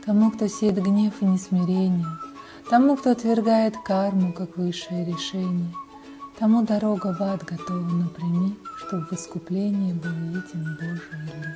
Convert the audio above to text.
тому, кто сеет гнев и несмирение, тому, кто отвергает карму как высшее решение, тому дорога в ад готова, но прими, чтобы в искуплении был виден Божий лик.